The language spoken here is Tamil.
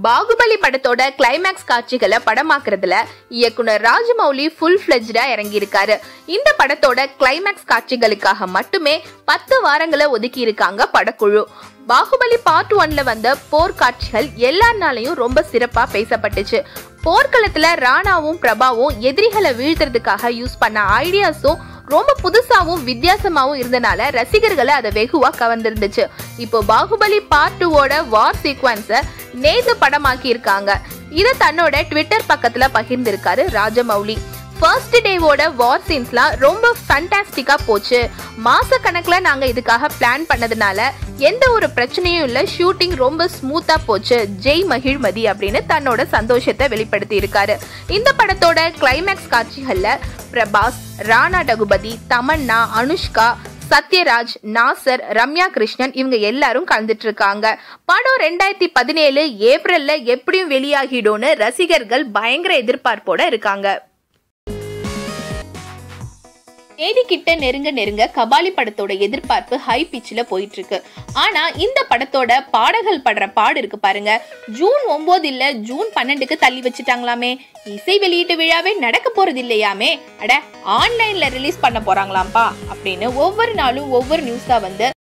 பாகுபலி படத்தோட கிளைமேக்ஸ் காட்சிகளை படமாக்குறதுல இயக்குனர் ராஜமௌலி ஃபுல் ஃபிளெஜ்டா இறங்கி இருக்காரு. இந்த படத்தோட கிளைமேக்ஸ் காட்சிகளுக்காக மட்டுமே 10 வாரங்களை ஒதுக்கி இருக்காங்க படக்குழு. பாகுபலி பார்ட் 1ல வந்த போர்க்காட்சிகள் எல்லாருனாலையும் ரொம்ப சிறப்பா பேசப்பட்டுச்சு. போர்க்களத்துல ராணாவும் பிரபாவும் எதிரிகளை வீழ்த்துறதுக்காக யூஸ் பண்ண ஐடியாஸும் ரொம்ப புதுசாவும் வித்தியாசமாவும் இருந்தனால ரசிகர்களை அதை வெகுவா கவர்ந்திருந்துச்சு. இப்போ பாகுபலி பார்ட் 2வோட வார் சீக்வன்ஸ நேத்து படமாக்கி இருக்காங்க. இத தன்னோட ட்விட்டர் பக்கத்துல பகிர்ந்திருக்காரு ராஜமௌலி. ஃபர்ஸ்ட் டேவோட வார் சீன்ஸ்லாம் ரொம்ப ஃபேண்டாஸ்டிக்கா போச்சு. மாச கணக்குல நாங்க இதுக்காக பிளான் பண்ணதுனால எந்த ஒரு பிரச்சனையும் இல்ல, ஷூட்டிங் ரொம்ப ஸ்மூத்தா போச்சு, ஜெய் மகிழ்மதி அப்படின்னு தன்னோட சந்தோஷத்தை வெளிப்படுத்தி இருக்காரு. இந்த படத்தோட கிளைமேக்ஸ் காட்சிகள்ல பிரபாஸ், ராணா டகுபதி, தமன்னா, அனுஷ்கா, சத்யராஜ், நாசர், ரம்யா கிருஷ்ணன் இவங்க எல்லாரும் கலந்துட்டு இருக்காங்க. படம் 2017 ஏப்ரல்ல எப்படியும் வெளியாகிடும்னு ரசிகர்கள் பயங்கர எதிர்பார்ப்போட இருக்காங்க. தேதி கிட்ட நெருங்க கபாலி படத்தோட எதிர்பார்ப்பு ஹை பிச்சில போயிட்டு இருக்கு. ஆனா இந்த படத்தோட பாடல்கள் படுற பாடு இருக்கு பாருங்க. ஜூன் 9 இல்ல ஜூன் 12க்கு தள்ளி வச்சுட்டாங்களாமே. இசை வெளியீட்டு விழாவே நடக்க போறது இல்லையாமே. அட, ஆன்லைன்ல ரிலீஸ் பண்ண போறாங்களாம்பா அப்படின்னு ஒவ்வொரு நாளும் ஒவ்வொரு நியூஸா வந்து